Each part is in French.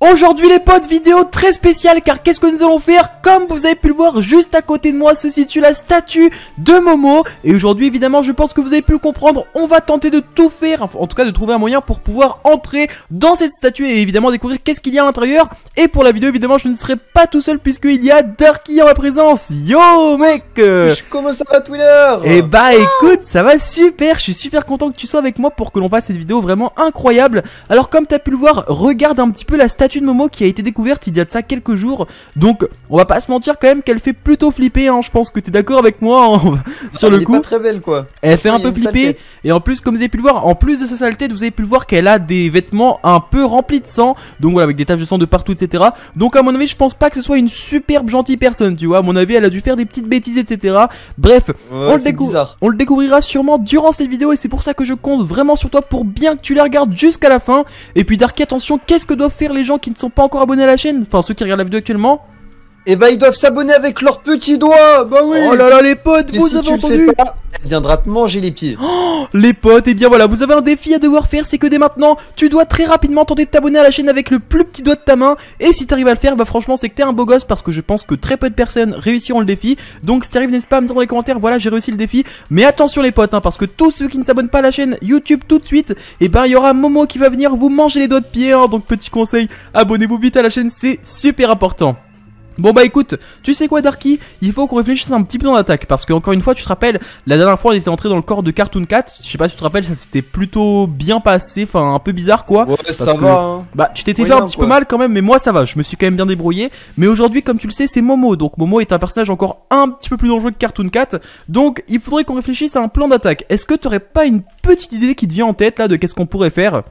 Aujourd'hui les potes, vidéo très spéciale car qu'est-ce que nous allons faire? Comme vous avez pu le voir, juste à côté de moi se situe la statue de Momo. Et aujourd'hui évidemment je pense que vous avez pu le comprendre, on va tenter de tout faire, enfin, en tout cas de trouver un moyen pour pouvoir entrer dans cette statue et évidemment découvrir qu'est-ce qu'il y a à l'intérieur. Et pour la vidéo évidemment je ne serai pas tout seul puisqu'il y a Darky en ma présence. Yo mec, comment ça va Twitter? Eh bah écoute, ça va super, je suis super content que tu sois avec moi pour que l'on fasse cette vidéo vraiment incroyable. Alors comme tu as pu le voir, regarde un petit peu la statue de Momo qui a été découverte il y a de ça quelques jours. Donc on va pas se mentir quand même qu'elle fait plutôt flipper hein. Je pense que tu es d'accord avec moi hein, sur le coup. Elle est pas très belle quoi. Elle fait un peu flipper. Et en plus comme vous avez pu le voir, en plus de sa saleté, vous avez pu le voir qu'elle a des vêtements un peu remplis de sang. Donc voilà, avec des taches de sang de partout etc. Donc à mon avis je pense pas que ce soit une superbe gentille personne, tu vois. À mon avis elle a dû faire des petites bêtises etc. Bref, ouais, on le découvrira sûrement durant cette vidéo. Et c'est pour ça que je compte vraiment sur toi pour bien que tu les regardes jusqu'à la fin. Et puis Darky, attention, qu'est-ce que doivent faire les gens qui ne sont pas encore abonnés à la chaîne? Enfin ceux qui regardent la vidéo actuellement. Eh bah ils doivent s'abonner avec leurs petits doigts. Bah oui. Oh là là les potes, et vous si avez tu entendu le fais pas, elle viendra te manger les pieds. Oh, les potes, et bien voilà, vous avez un défi à devoir faire. C'est que dès maintenant, tu dois très rapidement tenter de t'abonner à la chaîne avec le plus petit doigt de ta main. Et si t'arrives à le faire, bah franchement c'est que t'es un beau gosse. Parce que je pense que très peu de personnes réussiront le défi. Donc si t'arrives, n'hésite pas à me dire dans les commentaires, voilà j'ai réussi le défi. Mais attention les potes hein, parce que tous ceux qui ne s'abonnent pas à la chaîne YouTube tout de suite, et ben il y aura Momo qui va venir vous manger les doigts de pied hein. Donc petit conseil, abonnez-vous vite à la chaîne, c'est super important. Bon bah écoute, tu sais quoi Darky, il faut qu'on réfléchisse un petit peu dans l'attaque. Parce que encore une fois, tu te rappelles, la dernière fois on était entré dans le corps de Cartoon Cat. Je sais pas si tu te rappelles, ça s'était plutôt bien passé, enfin un peu bizarre quoi. Ouais parce ça que, va hein. Bah tu t'étais fait un petit peu mal quand même, mais moi ça va, je me suis quand même bien débrouillé. Mais aujourd'hui comme tu le sais c'est Momo, donc Momo est un personnage encore un petit peu plus dangereux que Cartoon Cat. Donc il faudrait qu'on réfléchisse à un plan d'attaque. Est-ce que t'aurais pas une petite idée qui te vient en tête là de qu'est-ce qu'on pourrait faire?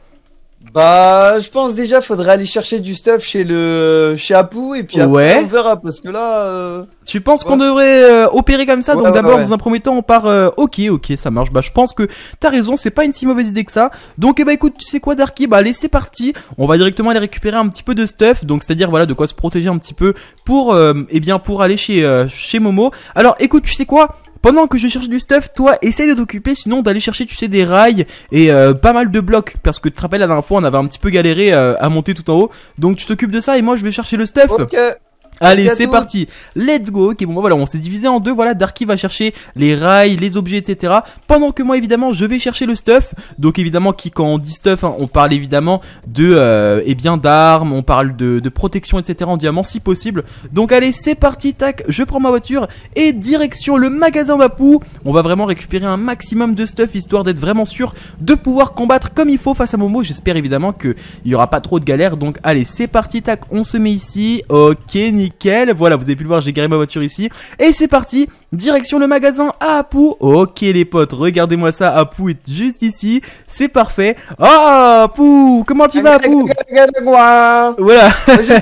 Bah je pense déjà faudrait aller chercher du stuff chez Apu et puis après on verra parce que là Tu penses qu'on devrait opérer comme ça? Donc d'abord dans un premier temps on part ok ça marche. Bah je pense que t'as raison, c'est pas une si mauvaise idée que ça. Donc bah écoute, tu sais quoi Darky, bah allez c'est parti. On va directement aller récupérer un petit peu de stuff. Donc c'est à dire voilà de quoi se protéger un petit peu pour pour aller chez Momo. Alors écoute, tu sais quoi, pendant que je cherche du stuff, toi essaye de t'occuper sinon d'aller chercher tu sais des rails et pas mal de blocs. Parce que tu te rappelles la dernière fois on avait un petit peu galéré à monter tout en haut. Donc tu t'occupes de ça et moi je vais chercher le stuff. Ok. Allez c'est parti, let's go. Ok bon voilà, on s'est divisé en deux. Voilà, Darky va chercher les rails, les objets etc. Pendant que moi évidemment je vais chercher le stuff. Donc évidemment quand on dit stuff hein, on parle évidemment de d'armes, on parle de protection etc. en diamant si possible. Donc allez c'est parti, tac, je prends ma voiture et direction le magasin d'Apu. On va vraiment récupérer un maximum de stuff histoire d'être vraiment sûr de pouvoir combattre comme il faut face à Momo. J'espère évidemment qu'il n'y aura pas trop de galères. Donc allez c'est parti, tac, on se met ici. Ok nickel, voilà vous avez pu le voir, j'ai garé ma voiture ici. Et c'est parti, direction le magasin à Apu. Ok les potes, regardez-moi ça, Apu est juste ici. C'est parfait. Oh Apu, comment tu vas Apu? Voilà.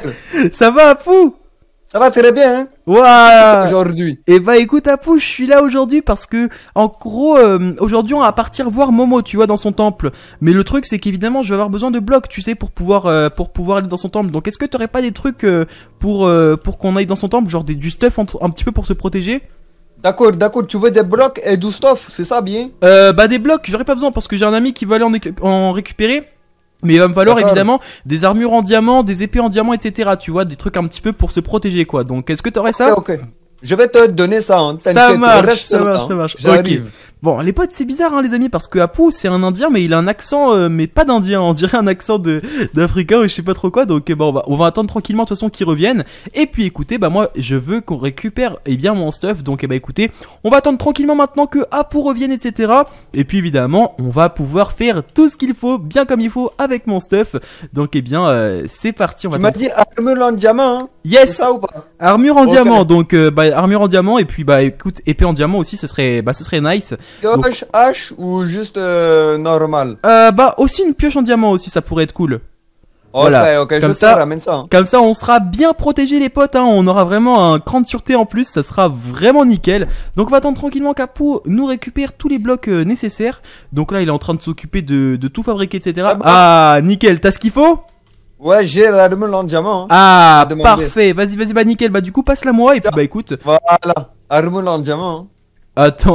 Ça va Apu? Ça va très bien hein. Waouh. Aujourd'hui. Et bah écoute Apu, je suis là aujourd'hui parce que en gros aujourd'hui on va partir voir Momo tu vois dans son temple. Mais le truc c'est qu'évidemment je vais avoir besoin de blocs tu sais pour pouvoir aller dans son temple. Donc est-ce que t'aurais pas des trucs pour qu'on aille dans son temple, genre du stuff un petit peu pour se protéger? D'accord, tu veux des blocs et du stuff, c'est ça bien? Bah des blocs j'aurais pas besoin parce que j'ai un ami qui va aller en récupérer. Mais il va me falloir évidemment des armures en diamant, des épées en diamant, etc. Tu vois, des trucs un petit peu pour se protéger quoi. Donc est-ce que t'aurais ça? Ok. Je vais te donner ça. Hein. Ça marche. J'arrive. Ok. Bon, les potes, c'est bizarre, hein, les amis, parce que Apu, c'est un indien, mais il a un accent, mais pas d'indien, on dirait un accent d'africain ou je sais pas trop quoi. Donc, bon, on va attendre tranquillement, de toute façon, qu'il revienne. Et puis, écoutez, bah, moi, je veux qu'on récupère, bien, mon stuff. Donc, bah, écoutez, on va attendre tranquillement maintenant que Apu revienne, etc. Et puis, évidemment, on va pouvoir faire tout ce qu'il faut, bien comme il faut, avec mon stuff. Donc, c'est parti. On va tu m'as dit armure en diamant, hein? Yes! Ça ou pas? Armure en diamant, donc, armure en diamant, et puis, bah, écoute, épée en diamant aussi, ce serait nice. Pioche, hache ou juste normal? Bah aussi une pioche en diamant aussi, ça pourrait être cool. Voilà. Ok, comme je te ramène ça. Hein. Comme ça, on sera bien protégés les potes. Hein. On aura vraiment un cran de sûreté en plus. Ça sera vraiment nickel. Donc, on va attendre tranquillement qu'Apu nous récupère tous les blocs nécessaires. Donc là, il est en train de s'occuper de tout fabriquer, etc. Ah, nickel. T'as ce qu'il faut? Ouais, j'ai l'armure en diamant. Hein. Ah, parfait. Vas-y, bah nickel. Bah du coup, passe-la moi et puis bah écoute. Voilà, armure en diamant. Hein. Attends.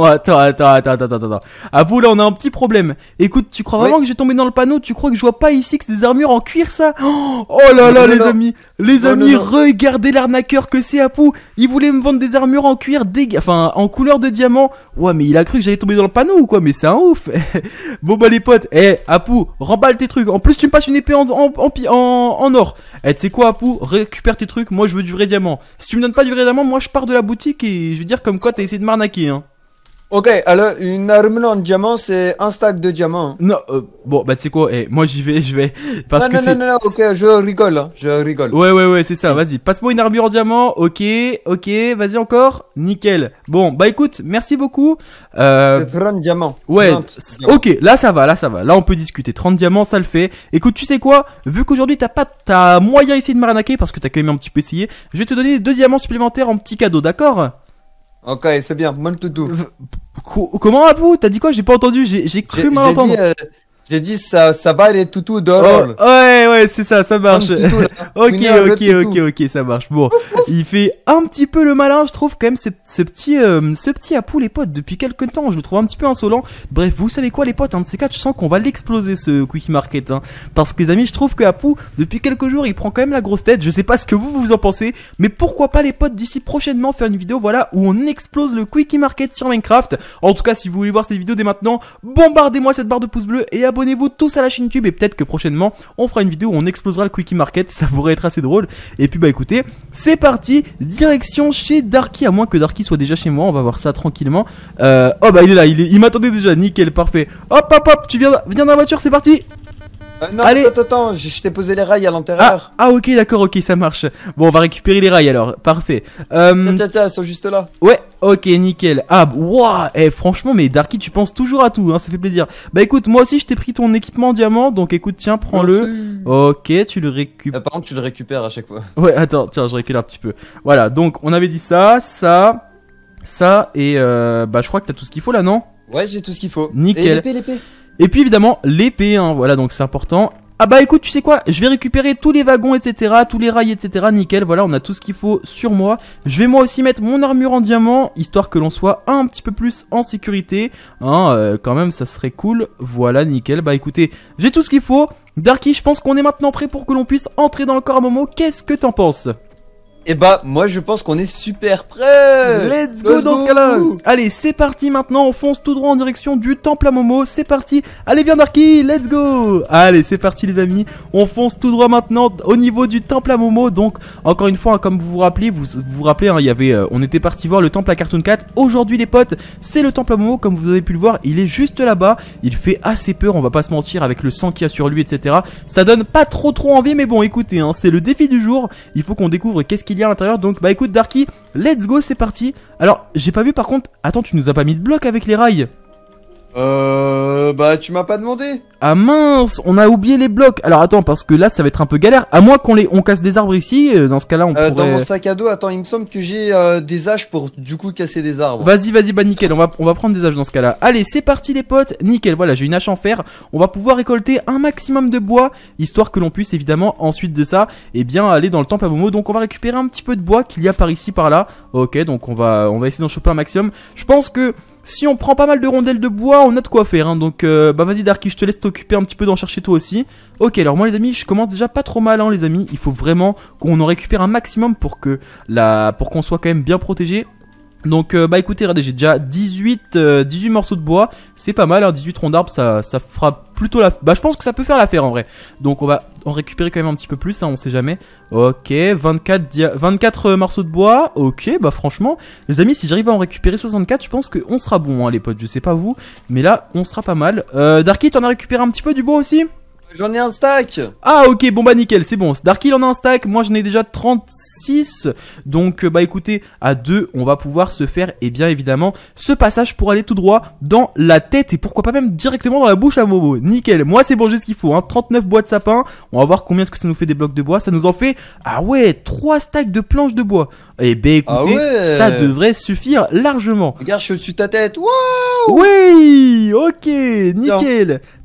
Abou, là, on a un petit problème. Écoute, tu crois vraiment que j'ai tombé dans le panneau? Tu crois que je vois pas ici que c'est des armures en cuir, ça? Oh là là, les amis. Les amis, regardez l'arnaqueur que c'est, Abou. Il voulait me vendre des armures en cuir, enfin, en couleur de diamant. Ouais, mais il a cru que j'allais tomber dans le panneau ou quoi? Mais c'est un ouf. Bon, bah, les potes. Abou, remballe tes trucs. En plus, tu me passes une épée en or. Tu sais quoi, Abou? Récupère tes trucs. Moi, je veux du vrai diamant. Si tu me donnes pas du vrai diamant, moi, je pars de la boutique et je veux dire comme quoi t'as essayé de m'arnaquer, hein. Ok, alors une armure en diamant, c'est un stack de diamants. Non, bon, bah tu sais quoi, moi je vais. Parce que non, ok, je rigole, hein, je rigole. Ouais, c'est ça, vas-y, passe-moi une armure en diamant, ok, vas-y encore, nickel. Bon, bah écoute, merci beaucoup. C'est 30 diamants. Ouais, ok, là ça va, là on peut discuter, 30 diamants, ça le fait. Écoute, tu sais quoi, vu qu'aujourd'hui t'as moyen essayé de m'arnaquer, parce que t'as quand même un petit peu essayé, je vais te donner 2 diamants supplémentaires en petit cadeau, d'accord? Ok, c'est bien, mon toutou. Comment, Abou? T'as dit quoi? J'ai pas entendu, j'ai cru m'entendre. J'ai dit ça va les toutous dehors. Oh, ouais, c'est ça marche. Ok, ça marche. Bon, il fait un petit peu le malin, je trouve quand même ce petit Apou, les potes, depuis quelques temps, je le trouve un petit peu insolent. Bref, vous savez quoi, les potes, un de ces quatre, je sens qu'on va l'exploser ce Quickie Market, hein. Parce que les amis, je trouve que Apou, depuis quelques jours, il prend quand même la grosse tête. Je sais pas ce que vous en pensez, mais pourquoi pas, les potes, d'ici prochainement faire une vidéo, voilà, où on explose le Quickie Market sur Minecraft. En tout cas, si vous voulez voir cette vidéo dès maintenant, bombardez-moi cette barre de pouces bleus et abonnez-vous tous à la chaîne YouTube, et peut-être que prochainement on fera une vidéo où on explosera le Quickie Market, ça pourrait être assez drôle. Et puis bah écoutez, c'est parti, direction chez Darky, à moins que Darky soit déjà chez moi, on va voir ça tranquillement. Oh bah il est là, il m'attendait déjà, nickel, parfait. Hop, tu viens dans la voiture, c'est parti. Non, allez. Attends, je t'ai posé les rails à l'intérieur. Ah ok, d'accord, ok, ça marche. Bon, on va récupérer les rails alors, parfait. Tiens, ils sont juste là. Ouais, ok, nickel. Ah, waouh, franchement, mais Darky, tu penses toujours à tout, hein, ça fait plaisir. Bah écoute, moi aussi, je t'ai pris ton équipement en diamant, donc écoute, tiens, prends-le. Ok, tu le récupères. Par contre, tu le récupères à chaque fois. Ouais, attends, tiens, je récupère un petit peu. Voilà, donc on avait dit ça, et bah je crois que t'as tout ce qu'il faut là, non? Ouais, j'ai tout ce qu'il faut. Nickel. Et l'épée. Et puis évidemment l'épée, hein, voilà, donc c'est important. Ah bah écoute, tu sais quoi, je vais récupérer tous les wagons, etc, tous les rails, etc, nickel, voilà, on a tout ce qu'il faut sur moi. Je vais moi aussi mettre mon armure en diamant, histoire que l'on soit un petit peu plus en sécurité, hein, quand même ça serait cool, voilà, nickel. Bah écoutez, j'ai tout ce qu'il faut. Darky, je pense qu'on est maintenant prêt pour que l'on puisse entrer dans le corps à Momo, qu'est-ce que t'en penses? Et bah moi je pense qu'on est super prêt. Let's go dans ce cas-là. Allez, c'est parti maintenant, on fonce tout droit en direction du temple à Momo, c'est parti. Allez, viens Darky, let's go. Allez, c'est parti les amis, on fonce tout droit maintenant au niveau du temple à Momo. Donc encore une fois, hein, comme vous vous rappelez, hein, il y avait, on était parti voir le temple à Cartoon Cat. Aujourd'hui les potes, c'est le temple à Momo, comme vous avez pu le voir, il est juste là-bas. Il fait assez peur, on va pas se mentir, avec le sang qu'il y a sur lui, etc. Ça donne pas trop envie, mais bon écoutez, hein, c'est le défi du jour, il faut qu'on découvre qu'est-ce qu'il y a à l'intérieur. Donc bah écoute Darky, let's go, c'est parti. Alors j'ai pas vu par contre, attends, tu nous as pas mis de bloc avec les rails? Bah tu m'as pas demandé. Ah mince, on a oublié les blocs. Alors attends, parce que là ça va être un peu galère. À moins on casse des arbres ici, dans ce cas là on pourrait... Dans mon sac à dos, attends, il me semble que j'ai des haches pour du coup casser des arbres. Vas-y, bah nickel, on va prendre des haches dans ce cas là. Allez, c'est parti les potes, nickel, voilà, j'ai une hache en fer. On va pouvoir récolter un maximum de bois, histoire que l'on puisse évidemment ensuite de ça, eh bien aller dans le temple à Momo. Donc on va récupérer un petit peu de bois qu'il y a par ici, par là. Ok, donc on va essayer d'en choper un maximum. Je pense que si on prend pas mal de rondelles de bois, on a de quoi faire, hein. Donc bah vas-y Darky, je te laisse t'occuper un petit peu d'en chercher toi aussi. Ok, alors moi les amis, je commence déjà pas trop mal, hein, les amis. Il faut vraiment qu'on en récupère un maximum pour qu'on soit quand même bien protégé. Donc bah écoutez, regardez, j'ai déjà 18 morceaux de bois, c'est pas mal, hein, 18 ronds d'arbres, ça fera plutôt la... Bah je pense que ça peut faire l'affaire en vrai. Donc on va en récupérer quand même un petit peu plus, hein, on sait jamais. Ok, 24 morceaux de bois, ok, bah franchement, les amis, si j'arrive à en récupérer 64, je pense qu'on sera bon, hein, les potes, je sais pas vous, mais là, on sera pas mal. Darky, t'en as récupéré un petit peu du bois aussi? J'en ai un stack. Ah ok, bon bah nickel, c'est bon. Darky il en a un stack, moi j'en ai déjà 36. Donc bah écoutez, à 2 on va pouvoir se faire, et bien évidemment, ce passage pour aller tout droit dans la tête, et pourquoi pas même directement dans la bouche à Momo. Nickel, moi c'est bon, j'ai ce qu'il faut, hein. 39 bois de sapin. On va voir combien est-ce que ça nous fait des blocs de bois. Ça nous en fait, ah ouais, 3 stacks de planches de bois. Et bah écoutez, ça devrait suffire largement. Regarde, je suis au-dessus de ta tête. Waouh. Oui, ok, nickel.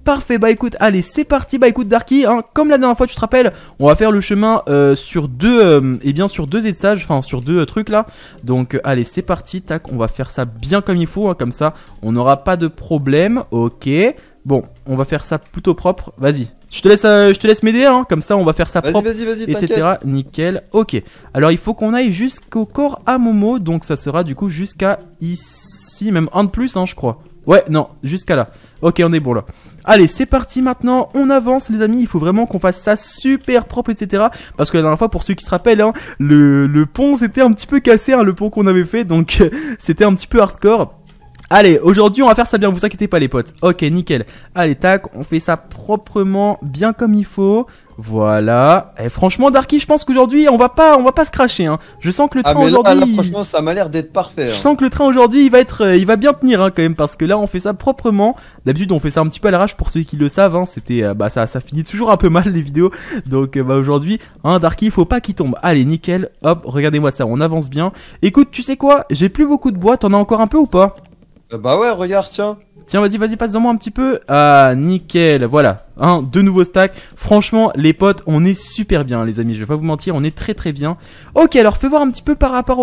Parfait, bah écoute, allez, c'est parti. Bah écoute, Darky, hein, comme la dernière fois, tu te rappelles, on va faire le chemin sur deux, sur deux étages, enfin sur deux trucs là. Donc, allez, c'est parti. Tac, on va faire ça bien comme il faut, hein, comme ça, on n'aura pas de problème. Ok. Bon, on va faire ça plutôt propre. Vas-y, je te laisse m'aider, hein, comme ça, on va faire ça propre, vas-y, etc. Nickel. Ok. Alors, il faut qu'on aille jusqu'au corps à Momo, donc ça sera du coup jusqu'à ici, même un de plus, hein, je crois. Ouais, non, jusqu'à là. Ok, on est bon là. Allez, c'est parti maintenant, on avance les amis, il faut vraiment qu'on fasse ça super propre, etc. Parce que la dernière fois, pour ceux qui se rappellent, hein, le pont s'était un petit peu cassé, hein, le pont qu'on avait fait, donc c'était un petit peu hardcore. Allez, aujourd'hui on va faire ça bien, vous inquiétez pas les potes. Ok, nickel. Allez, tac, on fait ça proprement, bien comme il faut. Voilà. Et franchement, Darky, je pense qu'aujourd'hui on va pas se cracher, hein. Je sens que le train aujourd'hui. Là, franchement, ça m'a l'air d'être parfait. Je sens que le train aujourd'hui, il va bien tenir, hein, quand même, parce que là, on fait ça proprement. D'habitude, on fait ça un petit peu à l'arrache pour ceux qui le savent, hein. C'était, ça finit toujours un peu mal les vidéos. Donc, aujourd'hui, hein, Darky, il faut pas qu'il tombe. Allez, nickel. Hop, regardez-moi ça, on avance bien. Écoute, tu sais quoi? J'ai plus beaucoup de bois. T'en as encore un peu ou pas? Bah ouais, regarde, tiens. Tiens, vas-y, passe-en-moi un petit peu. Ah, nickel, voilà. Hein, deux nouveaux stacks. Franchement, les potes, on est super bien, les amis. Je vais pas vous mentir, on est très très bien. Ok, alors fais voir un petit peu par rapport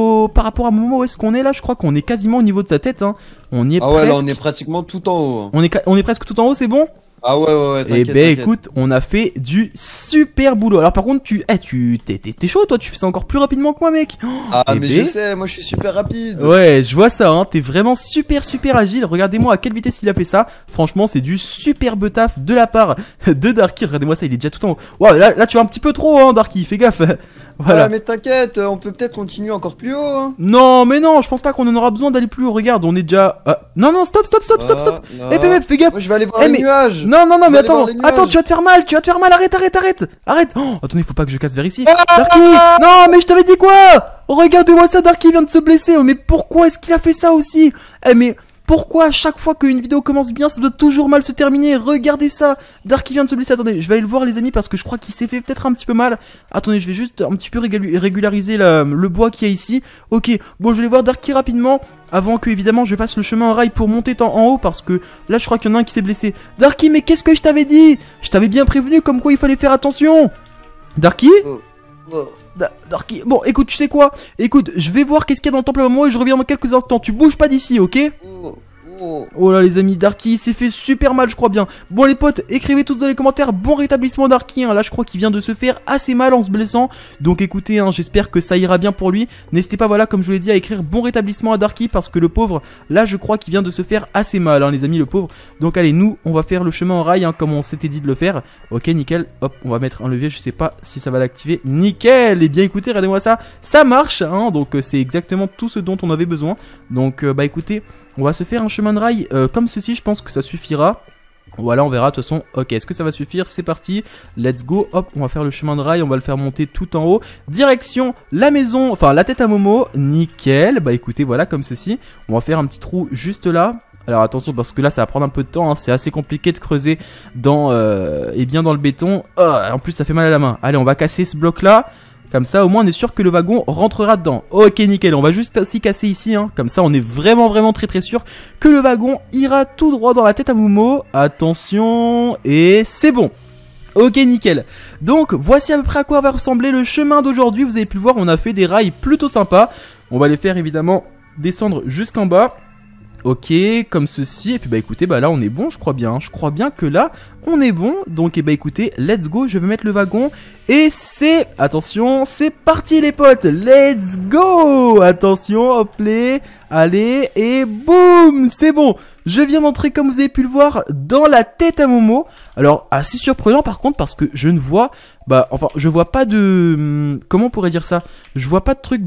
à Momo, où est-ce qu'on est là. Je crois qu'on est quasiment au niveau de sa tête. Hein. On y est presque. Ouais, là, on est pratiquement tout en haut. On est presque tout en haut, c'est bon? Ah ouais, Eh ben écoute, on a fait du super boulot. Alors par contre, t'es chaud toi, tu fais ça encore plus rapidement que moi mec. Ah mais je sais, moi je suis super rapide. Ouais, je vois ça, hein, t'es vraiment super agile. Regardez-moi à quelle vitesse il a fait ça. Franchement, c'est du superbe taf de la part de Darky. Regardez-moi ça, il est déjà tout en haut. Wow, là tu vas un petit peu trop, hein Darky, fais gaffe. Voilà. Ah mais t'inquiète, on peut peut-être continuer encore plus haut, hein. Non mais non, je pense pas qu'on en aura besoin d'aller plus haut. Regarde, on est déjà... Non, stop. Eh Pépé, fais gaffe. Moi je vais aller voir les nuages. Non, mais attends, tu vas te faire mal, arrête. Oh, attendez, faut pas que je casse vers ici. Darky, non mais je t'avais dit quoi? Regardez-moi ça, Darky vient de se blesser. Mais pourquoi est-ce qu'il a fait ça aussi? Mais... pourquoi à chaque fois qu'une vidéo commence bien, ça doit toujours mal se terminer? Regardez ça, Darky vient de se blesser. Attendez, je vais aller le voir les amis parce que je crois qu'il s'est fait peut-être un petit peu mal. Attendez, je vais juste un petit peu régulariser le bois qu'il y a ici. Ok, bon je vais aller voir Darky rapidement avant que évidemment je fasse le chemin en rail pour monter en haut parce que là je crois qu'il y en a un qui s'est blessé. Darky, mais qu'est-ce que je t'avais dit? Je t'avais bien prévenu comme quoi il fallait faire attention. Darky? Darky, bon écoute, tu sais quoi? Écoute, je vais voir qu'est-ce qu'il y a dans le temple à Momo et je reviens dans quelques instants. Tu bouges pas d'ici, ok? Oh là les amis, Darky s'est fait super mal je crois bien. Bon les potes, écrivez tous dans les commentaires bon rétablissement Darky, hein. Là je crois qu'il vient de se faire assez mal en se blessant. Donc écoutez, hein, j'espère que ça ira bien pour lui. N'hésitez pas, voilà, comme je vous l'ai dit, à écrire bon rétablissement à Darky parce que le pauvre, là je crois qu'il vient de se faire assez mal, hein, les amis, le pauvre. Donc allez, nous on va faire le chemin en rail, hein, comme on s'était dit de le faire. Ok, nickel, hop, on va mettre un levier, je sais pas si ça va l'activer. Nickel. Et bien écoutez, regardez-moi ça, ça marche, hein. Donc c'est exactement tout ce dont on avait besoin. Donc bah écoutez, on va se faire un chemin de rail comme ceci, je pense que ça suffira. Voilà, on verra de toute façon. Ok, est-ce que ça va suffire? C'est parti, let's go. Hop, on va faire le chemin de rail, on va le faire monter tout en haut. Direction la maison, enfin la tête à Momo. Nickel, bah écoutez, voilà, comme ceci. On va faire un petit trou juste là. Alors attention parce que là ça va prendre un peu de temps, hein. C'est assez compliqué de creuser dans, dans le béton. En plus ça fait mal à la main. Allez, on va casser ce bloc là. Comme ça, au moins, on est sûr que le wagon rentrera dedans. Ok, nickel. On va juste aussi casser ici. Hein. Comme ça, on est vraiment très sûr que le wagon ira tout droit dans la tête à Momo. Attention. Et c'est bon. Ok, nickel. Donc, voici à peu près à quoi va ressembler le chemin d'aujourd'hui. Vous avez pu le voir, on a fait des rails plutôt sympas. On va les faire, évidemment, descendre jusqu'en bas. Ok, comme ceci. Et puis bah écoutez, bah là on est bon, je crois bien. Je crois bien que là on est bon. Donc bah écoutez, let's go. Je vais mettre le wagon. Et c'est... attention, c'est parti les potes. Let's go. Attention, hop les. Allez, et boum. C'est bon. Je viens d'entrer, comme vous avez pu le voir, dans la tête à Momo. Alors, assez surprenant par contre, parce que je ne vois... bah, enfin, je vois pas de... comment on pourrait dire ça? Je vois pas de truc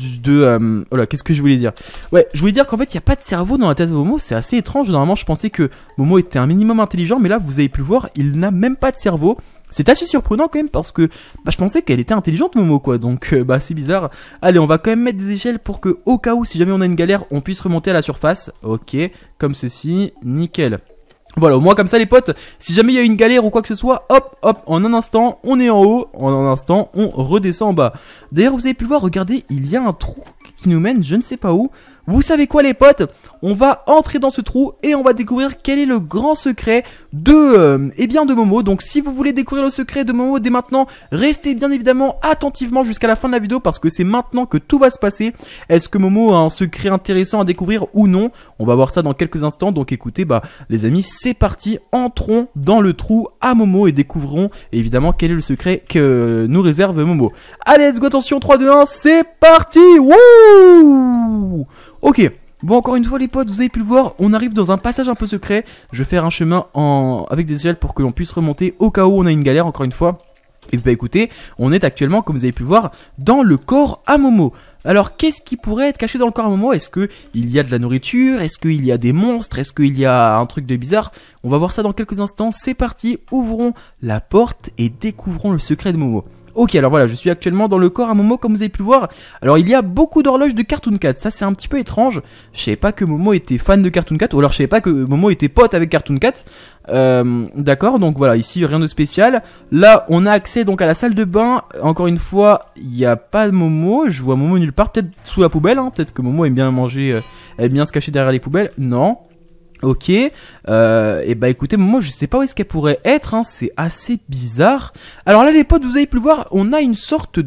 de... oh là, qu'est-ce que je voulais dire? Ouais, je voulais dire qu'en fait, il n'y a pas de cerveau dans la tête de Momo. C'est assez étrange. Normalement, je pensais que Momo était un minimum intelligent. Mais là, vous avez pu le voir, il n'a même pas de cerveau. C'est assez surprenant quand même parce que bah, je pensais qu'elle était intelligente Momo quoi, donc bah c'est bizarre. Allez, on va quand même mettre des échelles pour que au cas où si jamais on a une galère on puisse remonter à la surface. Ok, comme ceci, nickel. Voilà, au moins comme ça les potes, si jamais il y a une galère ou quoi que ce soit, hop, en un instant on est en haut, en un instant on redescend en bas. D'ailleurs vous avez pu le voir, regardez, il y a un trou qui nous mène je ne sais pas où. vous savez quoi les potes? On va entrer dans ce trou et on va découvrir quel est le grand secret de Momo. Donc si vous voulez découvrir le secret de Momo dès maintenant, restez bien évidemment attentivement jusqu'à la fin de la vidéo parce que c'est maintenant que tout va se passer. Est-ce que Momo a un secret intéressant à découvrir ou non? On va voir ça dans quelques instants. Donc écoutez, les amis, c'est parti. Entrons dans le trou à Momo et découvrons évidemment quel est le secret que nous réserve Momo. Allez, let's go, attention, 3, 2, 1, c'est parti. Wouh! Ok. Bon, encore une fois les potes, vous avez pu le voir, on arrive dans un passage un peu secret. Je vais faire un chemin avec des échelles pour que l'on puisse remonter au cas où on a une galère, encore une fois. Et bah écoutez, on est actuellement, comme vous avez pu le voir, dans le corps à Momo. Alors qu'est-ce qui pourrait être caché dans le corps à Momo? Est-ce qu'il y a de la nourriture? Est-ce qu'il y a des monstres? Est-ce qu'il y a un truc de bizarre? On va voir ça dans quelques instants, c'est parti, ouvrons la porte et découvrons le secret de Momo. Ok, alors voilà, je suis actuellement dans le corps à Momo comme vous avez pu le voir. Alors il y a beaucoup d'horloges de Cartoon Cat, ça c'est un petit peu étrange. Je savais pas que Momo était fan de Cartoon Cat, ou alors je savais pas que Momo était pote avec Cartoon Cat. D'accord, donc voilà, ici rien de spécial. Là on a accès donc à la salle de bain. Encore une fois, il n'y a pas de Momo, je vois Momo nulle part, peut-être sous la poubelle, hein. Peut-être que Momo aime bien manger, aime bien se cacher derrière les poubelles, non. Ok, et bah écoutez, moi je sais pas où est-ce qu'elle pourrait être, hein, c'est assez bizarre. Alors là les potes, vous avez pu le voir, on a une sorte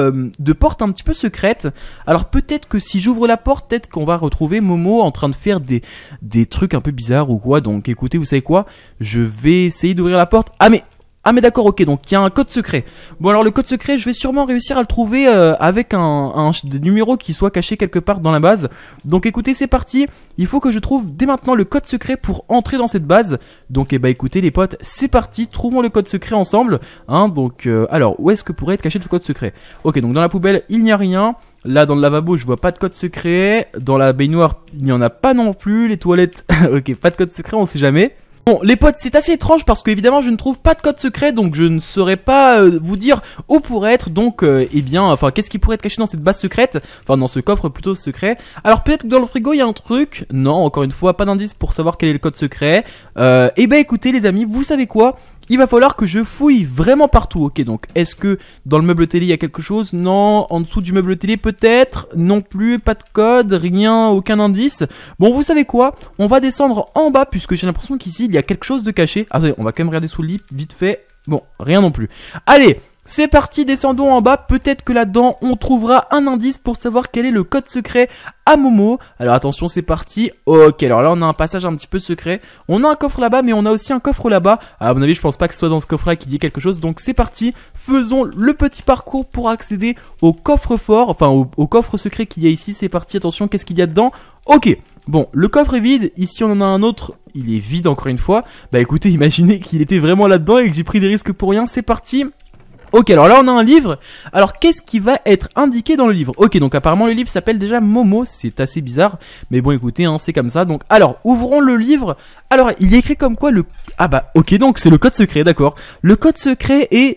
de porte un petit peu secrète. Alors peut-être que si j'ouvre la porte, peut-être qu'on va retrouver Momo en train de faire des trucs un peu bizarres ou quoi. Donc écoutez, vous savez quoi, je vais essayer d'ouvrir la porte. Ah mais d'accord, ok, donc il y a un code secret. Bon alors le code secret, je vais sûrement réussir à le trouver avec des numéros qui soient cachés quelque part dans la base. Donc écoutez, c'est parti, il faut que je trouve dès maintenant le code secret pour entrer dans cette base. Donc écoutez les potes, c'est parti, trouvons le code secret ensemble. Hein, donc alors, où est-ce que pourrait être caché le code secret? Ok, donc dans la poubelle, il n'y a rien. Là dans le lavabo je vois pas de code secret. Dans la baignoire il n'y en a pas non plus. Les toilettes, ok, pas de code secret, on sait jamais. Bon les potes, c'est assez étrange parce que évidemment je ne trouve pas de code secret, donc je ne saurais pas vous dire où pourrait être donc qu'est-ce qui pourrait être caché dans cette base secrète, enfin dans ce coffre plutôt secret. Alors peut-être que dans le frigo il y a un truc, non, encore une fois pas d'indice pour savoir quel est le code secret. Et bah écoutez les amis, vous savez quoi? Il va falloir que je fouille vraiment partout. Ok, donc est-ce que dans le meuble télé il y a quelque chose? Non. En dessous du meuble télé peut-être? Non plus, pas de code, rien, aucun indice. Bon, vous savez quoi? On va descendre en bas puisque j'ai l'impression qu'ici il y a quelque chose de caché. Attendez, on va quand même regarder sous le lit vite fait. Bon, rien non plus. Allez, c'est parti, descendons en bas. Peut-être que là-dedans on trouvera un indice pour savoir quel est le code secret à Momo. Alors attention, c'est parti. Ok, alors là on a un passage un petit peu secret. On a un coffre là-bas, mais on a aussi un coffre là-bas. À mon avis, je pense pas que ce soit dans ce coffre-là qu'il y ait quelque chose. Donc c'est parti. Faisons le petit parcours pour accéder au coffre fort, enfin au coffre secret qu'il y a ici. C'est parti. Attention, qu'est-ce qu'il y a dedans? Ok. Bon, le coffre est vide. Ici on en a un autre. Il est vide encore une fois. Bah écoutez, imaginez qu'il était vraiment là-dedans et que j'ai pris des risques pour rien. C'est parti. Ok, alors là on a un livre. Alors qu'est-ce qui va être indiqué dans le livre? Ok, donc apparemment le livre s'appelle déjà Momo. C'est assez bizarre, mais bon écoutez, hein, c'est comme ça. Donc alors, ouvrons le livre. Alors il est écrit comme quoi le... Ah bah ok, donc c'est le code secret, d'accord. Le code secret est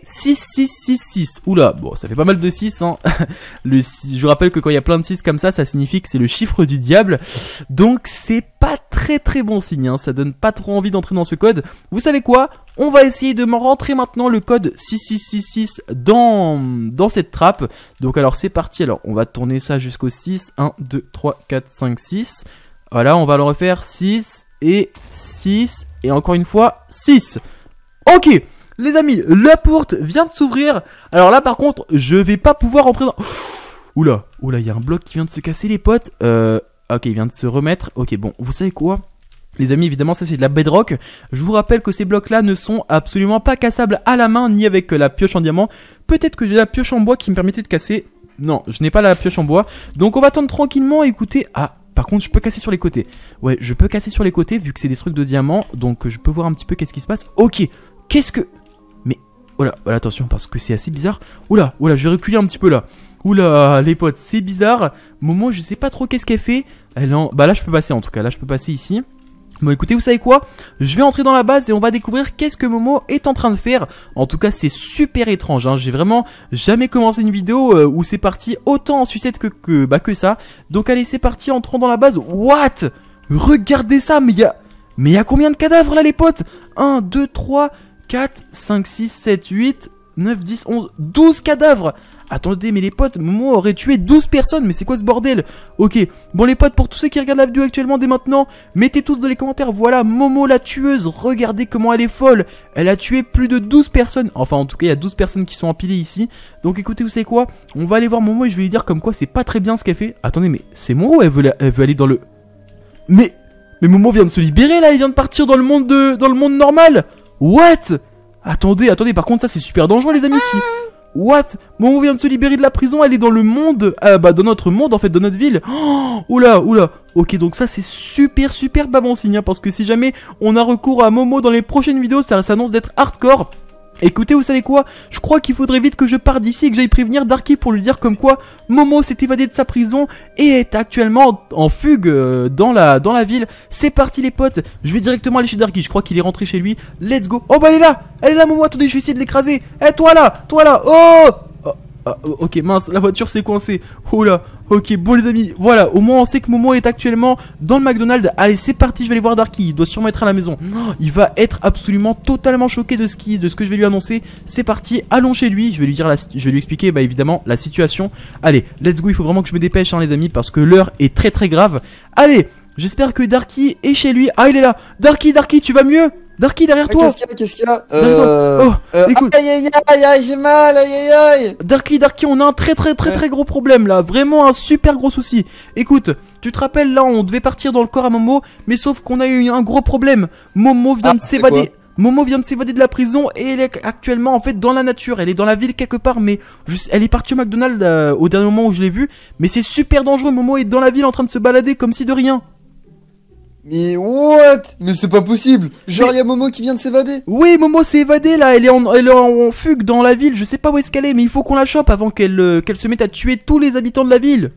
6666. Oula, bon ça fait pas mal de 6 hein. Je vous rappelle que quand il y a plein de 6 comme ça signifie que c'est le chiffre du diable. Donc c'est pas très bon signe, hein. Ça donne pas trop envie d'entrer dans ce code. Vous savez quoi? On va essayer de m'en rentrer maintenant le code 6666 dans cette trappe. Donc alors c'est parti, alors on va tourner ça jusqu'au 6. 1, 2, 3, 4, 5, 6. Voilà, on va le refaire 6 et 6 et encore une fois 6. Ok les amis, la porte vient de s'ouvrir. Alors là par contre, je vais pas pouvoir rentrer dans... Oula, il y a un bloc qui vient de se casser les potes. Ok, il vient de se remettre. Ok, bon, vous savez quoi? Les amis, évidemment, ça c'est de la bedrock. Je vous rappelle que ces blocs-là ne sont absolument pas cassables à la main ni avec la pioche en diamant. Peut-être que j'ai la pioche en bois qui me permettait de casser. Non, je n'ai pas la pioche en bois. Donc on va attendre tranquillement, écoutez. Ah, par contre, je peux casser sur les côtés. Ouais, je peux casser sur les côtés vu que c'est des trucs de diamant. Donc je peux voir un petit peu qu'est-ce qui se passe. Ok, qu'est-ce que... Mais, voilà, attention parce que c'est assez bizarre. Oula, je vais reculer un petit peu là. Oula, les potes, c'est bizarre. Momo, je sais pas trop qu'est-ce qu'elle fait. Bah là, je peux passer en tout cas. Là, je peux passer ici. Bon écoutez, vous savez quoi? Je vais entrer dans la base et on va découvrir qu'est-ce que Momo est en train de faire. En tout cas c'est super étrange, hein. J'ai vraiment jamais commencé une vidéo où c'est parti autant en sucette que ça. Donc allez, c'est parti, entrons dans la base. What? Regardez ça, mais il y a combien de cadavres là les potes? 1, 2, 3, 4, 5, 6, 7, 8, 9, 10, 11, 12 cadavres. Attendez, mais les potes, Momo aurait tué 12 personnes, mais c'est quoi ce bordel? Ok, bon les potes, pour tous ceux qui regardent la vidéo actuellement dès maintenant, mettez tous dans les commentaires, voilà, Momo la tueuse, regardez comment elle est folle. Elle a tué plus de 12 personnes, enfin en tout cas il y a 12 personnes qui sont empilées ici. Donc écoutez, vous savez quoi? On va aller voir Momo et je vais lui dire comme quoi c'est pas très bien ce qu'elle fait. Attendez, mais c'est Momo ou elle veut aller dans le... Mais Momo vient de se libérer là, il vient de partir dans le monde normal. What? Attendez, par contre ça c'est super dangereux les amis ici. What? Momo vient de se libérer de la prison, elle est dans le monde, dans notre monde en fait, dans notre ville. Oh, oula. Ok, donc ça c'est super pas bon signe, hein, parce que si jamais on a recours à Momo dans les prochaines vidéos, ça s'annonce d'être hardcore. Écoutez, vous savez quoi? Je crois qu'il faudrait vite que je parte d'ici et que j'aille prévenir Darky pour lui dire comme quoi Momo s'est évadé de sa prison et est actuellement en fugue dans la ville. C'est parti les potes, je vais directement aller chez Darky, je crois qu'il est rentré chez lui. Let's go. Oh bah elle est là Momo, attendez, je vais essayer de l'écraser. Eh toi là, oh, ok, mince, la voiture s'est coincée. Oh là, ok, bon les amis, voilà, au moins on sait que Momo est actuellement dans le McDonald's. Allez, c'est parti, je vais aller voir Darky, il doit sûrement être à la maison. Il va être absolument totalement choqué de ce que je vais lui annoncer. C'est parti, allons chez lui, je vais lui expliquer évidemment la situation. Allez, let's go, il faut vraiment que je me dépêche hein, les amis, parce que l'heure est très grave. Allez, j'espère que Darky est chez lui. Ah, il est là. Darky, tu vas mieux? Darky, derrière toi. Qu'est-ce qu'il y a écoute. Aïe, j'ai mal, aïe. Darky, on a un très gros problème là, vraiment un super gros souci. Écoute, tu te rappelles là, on devait partir dans le corps à Momo, mais sauf qu'on a eu un gros problème. Momo vient de s'évader. Momo vient de s'évader de la prison et elle est actuellement en fait dans la nature. Elle est dans la ville quelque part, mais elle est partie au McDonald's au dernier moment où je l'ai vue. Mais c'est super dangereux, Momo est dans la ville en train de se balader comme si de rien. Mais what? Mais c'est pas possible. Genre y'a Momo qui vient de s'évader. Oui, Momo s'est évadée là, elle est en fugue dans la ville, je sais pas où est-ce qu'elle est, mais il faut qu'on la chope avant qu'elle se mette à tuer tous les habitants de la ville.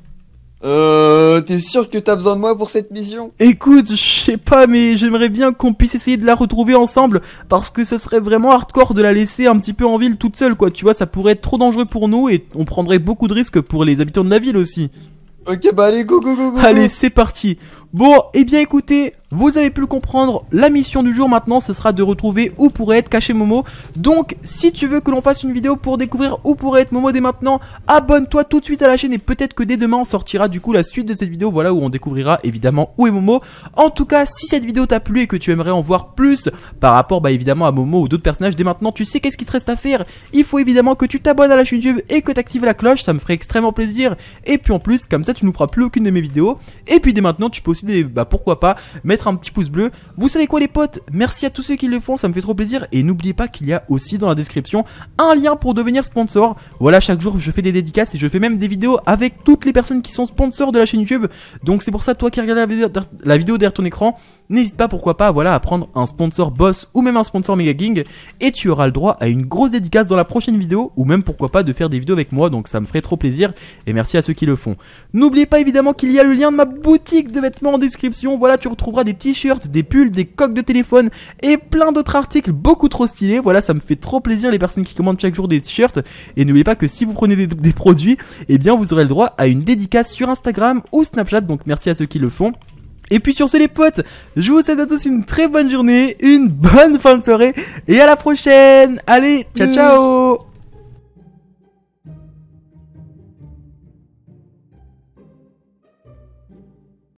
T'es sûr que t'as besoin de moi pour cette mission? Écoute, je sais pas, mais j'aimerais bien qu'on puisse essayer de la retrouver ensemble, parce que ce serait vraiment hardcore de la laisser un petit peu en ville toute seule quoi, tu vois, ça pourrait être trop dangereux pour nous et on prendrait beaucoup de risques pour les habitants de la ville aussi. Ok, bah allez, go. Allez, c'est parti. Bon, eh bien écoutez, vous avez pu le comprendre, la mission du jour maintenant, ce sera de retrouver où pourrait être caché Momo. Donc, si tu veux que l'on fasse une vidéo pour découvrir où pourrait être Momo dès maintenant, abonne-toi tout de suite à la chaîne et peut-être que dès demain on sortira du coup la suite de cette vidéo, voilà, où on découvrira évidemment où est Momo. En tout cas, si cette vidéo t'a plu et que tu aimerais en voir plus par rapport évidemment à Momo ou d'autres personnages, dès maintenant tu sais qu'est-ce qu'il te reste à faire. Il faut évidemment que tu t'abonnes à la chaîne YouTube et que tu actives la cloche, ça me ferait extrêmement plaisir. Et puis en plus, comme ça tu ne feras plus aucune de mes vidéos. Et puis dès maintenant tu peux aussi pourquoi pas mettre un petit pouce bleu. Vous savez quoi les potes, merci à tous ceux qui le font, ça me fait trop plaisir. Et n'oubliez pas qu'il y a aussi dans la description un lien pour devenir sponsor. Voilà, chaque jour je fais des dédicaces et je fais même des vidéos avec toutes les personnes qui sont sponsors de la chaîne YouTube. Donc c'est pour ça, toi qui regardes la vidéo derrière ton écran, n'hésite pas pourquoi pas à prendre un sponsor boss ou même un sponsor Megaking et tu auras le droit à une grosse dédicace dans la prochaine vidéo, ou même pourquoi pas de faire des vidéos avec moi. Donc ça me ferait trop plaisir et merci à ceux qui le font. N'oubliez pas évidemment qu'il y a le lien de ma boutique de vêtements en description. Voilà, tu retrouveras des t-shirts, des pulls, des coques de téléphone et plein d'autres articles beaucoup trop stylés. Voilà, ça me fait trop plaisir les personnes qui commandent chaque jour des t-shirts. Et n'oubliez pas que si vous prenez des produits, eh bien vous aurez le droit à une dédicace sur Instagram ou Snapchat. Donc merci à ceux qui le font. Et puis sur ce les potes, je vous souhaite à tous une très bonne journée, une bonne fin de soirée et à la prochaine. Allez, ciao ciao.